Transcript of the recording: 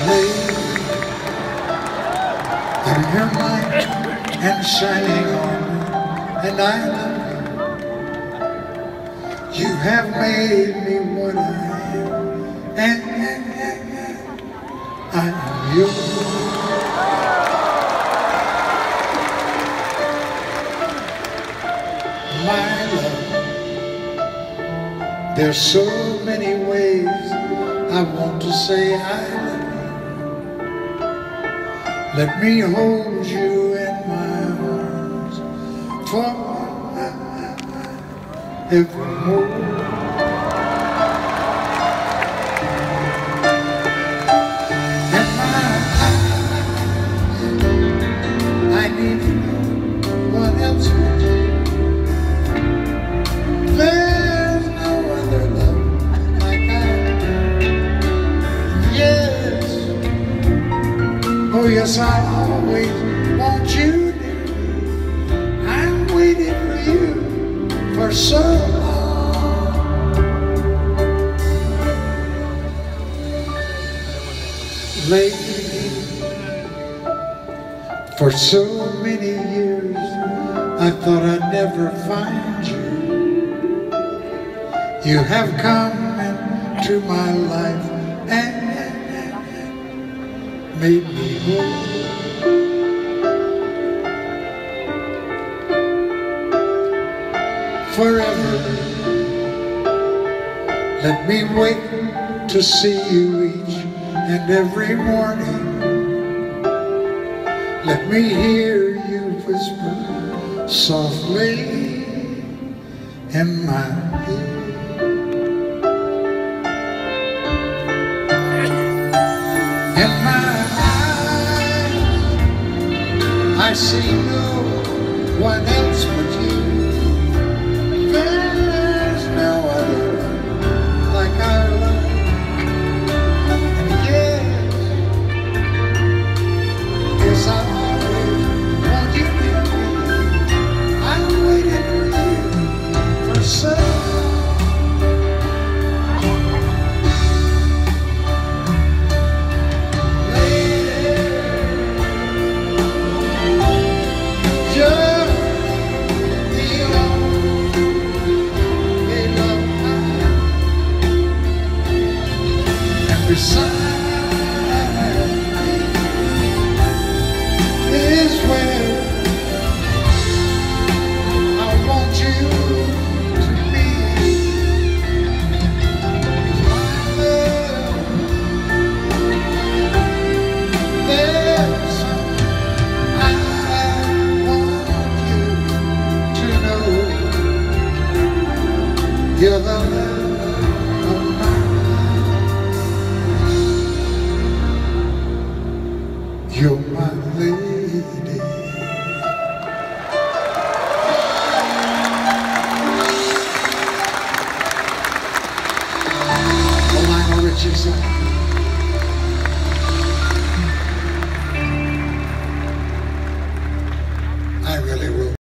Lady, you're your light and shining armor, and I love you. You have made me what I am, and I am yours. My love, there's so many ways I want to say I love you. Let me hold you in my arms forevermore. And my eyes, I need to know what else would you. There's no other love like I do. Yes, oh yes, I always want you near me. I'm waiting for you for so long. Lately, for so many years, I thought I'd never find you. You have come into my life and made me whole. Forever, let me wait to see you each and every morning. Let me hear you whisper softly in my ear. In my eyes, I see no one else but you. There's no other like our love. And yes, yes, I always want you near me. I'm waiting for you for so long. Beside me is where I want you to be. My love, there's something I want you to know. You're the love of my life. You're my lady. The Lionel Richie song.